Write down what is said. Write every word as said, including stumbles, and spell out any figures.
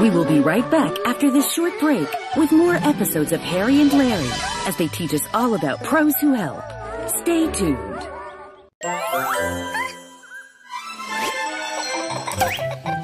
We will be right back after this short break with more episodes of Harry and Larry as they teach us all about pros who help. Stay tuned.